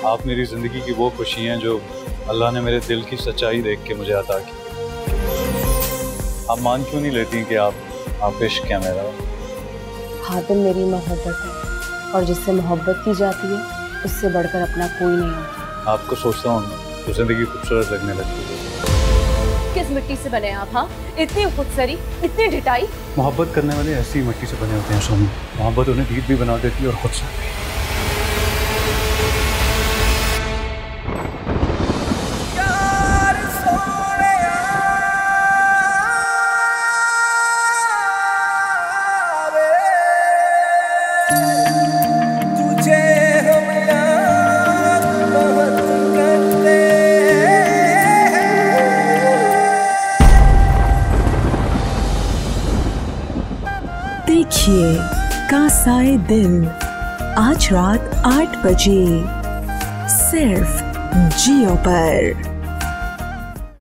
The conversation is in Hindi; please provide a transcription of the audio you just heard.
आप मेरी ज़िंदगी की वो खुशी हैं जो अल्लाह ने मेरे दिल की सच्चाई देख के मुझे अता की। आप मान क्यों नहीं लेती कि आप इश्क क्या मेरा? हातिम मेरी मोहब्बत है और जिससे मोहब्बत की जाती है उससे बढ़कर अपना कोई नहीं होता। आपको सोचता हूँ तो ज़िंदगी खूबसूरत लगने लगती है। किस मिट्टी से बने आप? हाँ, इतनी खुदसरी, इतनी ढिठाई। मोहब्बत करने वाले ऐसी मिट्टी से बने होते हैं सोनू। मोहब्बत उन्हें दीद भी बना देती है और खुद से भी। देखिए कासाए दिल आज रात 8 बजे सिर्फ जियो पर।